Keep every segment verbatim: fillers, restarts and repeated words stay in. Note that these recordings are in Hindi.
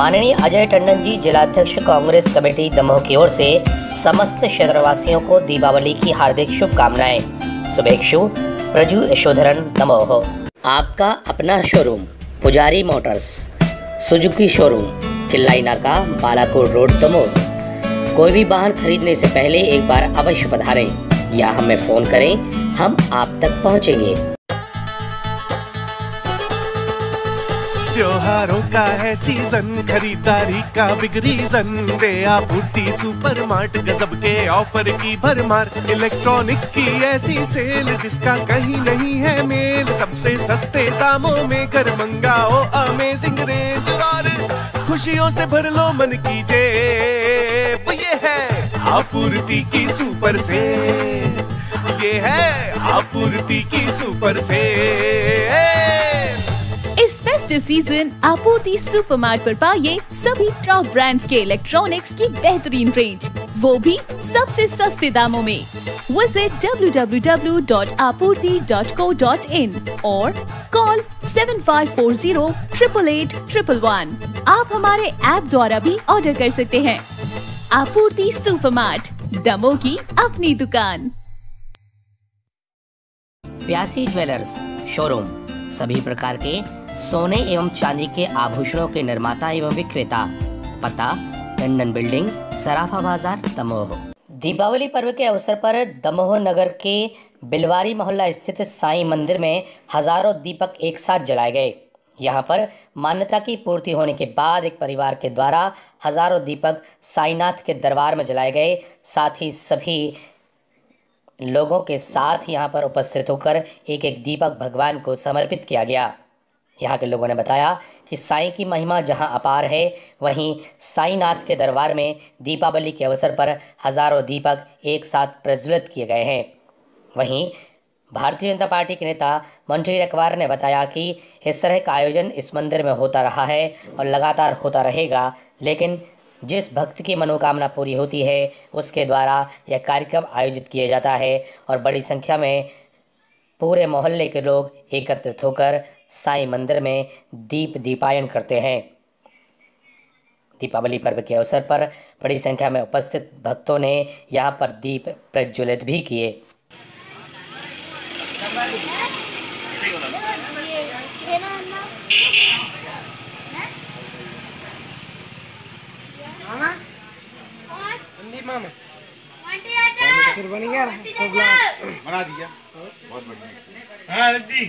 माननीय अजय टंडन जी, जिलाध्यक्ष कांग्रेस कमेटी दमोह की ओर से समस्त क्षेत्रवासियों को दीपावली की हार्दिक शुभकामनाएं। शुभेच्छु प्रजू यशोधरन, दमोह। आपका अपना शोरूम पुजारी मोटर्स, सुजुकी शोरूम, किल्लाई नाका, बालाकोट रोड, दमोह। कोई भी वाहन खरीदने से पहले एक बार अवश्य पधारें या हमें फोन करें, हम आप तक पहुंचेंगे। त्योहारों का है सीजन, खरीदारी का बिग रीजन, रे आपूर्ति सुपरमार्ट गजब के ऑफर की भरमार। इलेक्ट्रॉनिक्स की ऐसी सेल जिसका कहीं नहीं है मेल, सबसे सस्ते दामों में घर मंगाओ अमेजिंग रेंज, और खुशियों से भर लो मन की जेब। ये है आपूर्ति की सुपर सेल, ये है आपूर्ति की सुपर सेल। इस फेस्टिव सीजन आपूर्ति सुपरमार्ट पर पाइए सभी टॉप ब्रांड्स के इलेक्ट्रॉनिक्स की बेहतरीन रेंज, वो भी सबसे सस्ते दामों में। Visit W W W dot Aapurti dot co dot in और call seven five four zero triple eight triple one. आप हमारे ऐप द्वारा भी ऑर्डर कर सकते हैं। आपूर्ति सुपरमार्ट, दमोह की अपनी दुकान। प्यासी ज्वेलर्स शोरूम, सभी प्रकार के सोने एवं चांदी के आभूषणों के निर्माता एवं विक्रेता। पता टंडन बिल्डिंग, सराफा बाजार, दमोह। दीपावली पर्व के अवसर पर दमोह नगर के बिलवारी मोहल्ला स्थित साईं मंदिर में हजारों दीपक एक साथ जलाए गए। यहां पर मान्यता की पूर्ति होने के बाद एक परिवार के द्वारा हजारों दीपक साईनाथ के दरबार में जलाए गए। साथ ही सभी लोगों के साथ यहाँ पर उपस्थित होकर एक एक दीपक भगवान को समर्पित किया गया। यहाँ के लोगों ने बताया कि साईं की महिमा जहाँ अपार है, वहीं साईनाथ के दरबार में दीपावली के अवसर पर हजारों दीपक एक साथ प्रज्वलित किए गए हैं। वहीं भारतीय जनता पार्टी के नेता मंजूर अकबर ने बताया कि इस तरह का आयोजन इस मंदिर में होता रहा है और लगातार होता रहेगा, लेकिन जिस भक्त की मनोकामना पूरी होती है उसके द्वारा यह कार्यक्रम आयोजित किया जाता है और बड़ी संख्या में पूरे मोहल्ले के लोग एकत्रित होकर साईं मंदिर में दीप दीपायन करते हैं। दीपावली पर्व के अवसर पर बड़ी संख्या में उपस्थित भक्तों ने यहाँ पर दीप प्रज्वलित भी किए। मामा फिर बन गया बना दिया, बहुत बढ़िया। हाँ रद्दी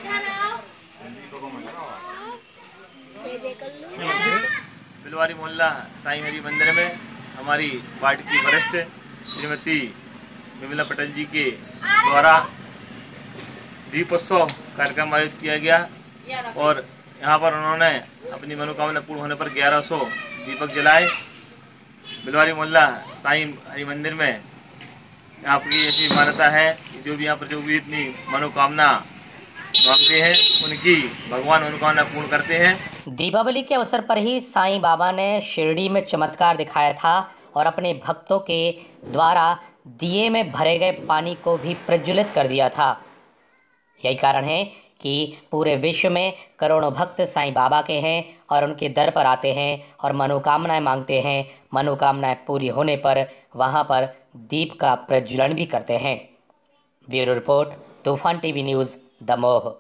बिलवारी मोहल्ला साईं हरि मंदिर में हमारी पार्टी की वरिष्ठ श्रीमती विमला पटेल जी के द्वारा दीपोत्सव कार्यक्रम आयोजित किया गया और यहाँ पर उन्होंने अपनी मनोकामना पूर्ण होने पर ग्यारह सौ दीपक जलाए। बिलवारी मोहल्ला साईं हरि मंदिर में आपकी ऐसी मान्यता है कि जो भी यहाँ पर जो भी इतनी मनोकामना मांगते हैं उनकी भगवान मनोकामना पूर्ण करते हैं। दीपावली के अवसर पर ही साईं बाबा ने शिरडी में चमत्कार दिखाया था और अपने भक्तों के द्वारा दिए में भरे गए पानी को भी प्रज्वलित कर दिया था। यही कारण है कि पूरे विश्व में करोड़ों भक्त साईं बाबा के हैं और उनके दर पर आते हैं और मनोकामनाएं मांगते हैं। मनोकामनाएं पूरी होने पर वहां पर दीप का प्रज्वलन भी करते हैं। Bureau report, Toofan TV news, Damoh.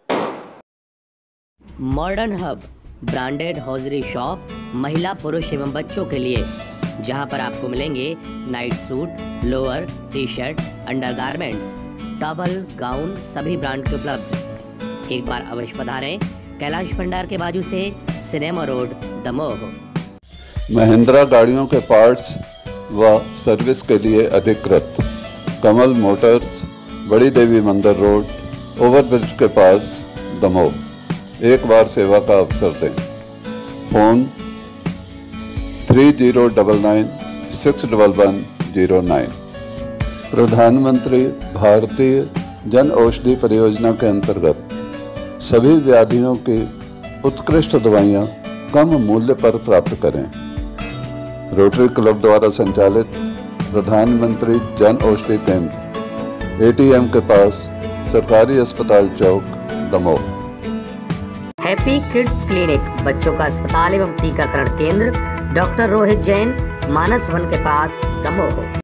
Modern hub branded hosiery shop महिला, पुरुष एवं बच्चों के लिए, जहां पर आपको मिलेंगे night suit, lower, T shirt, undergarments, towel, gown सभी ब्रांड के उपलब्ध। एक बार अवश्य पधारें कैलाश भंडार के बाजू से, सिनेमा रोड, दमोह। महिंद्रा गाड़ियों के पार्ट्स व सर्विस के लिए अधिकृत कमल मोटर्स, बड़ी देवी मंदिर रोड, ओवरब्रिज के पास, दमोह। एक बार सेवा का अवसर दें। Phone three zero double nine six double one zero nine. प्रधानमंत्री भारतीय जन औषधि परियोजना के अंतर्गत सभी व्याधियों की उत्कृष्ट दवाइयाँ कम मूल्य पर प्राप्त करें। रोटरी क्लब द्वारा संचालित प्रधानमंत्री जन औषधि केंद्र, एटीएम के पास, सरकारी अस्पताल चौक, दमोह। हैप्पी किड्स क्लिनिक बच्चों का अस्पताल एवं टीकाकरण केंद्र, डॉक्टर रोहित जैन, मानस भवन के पास, दमोह।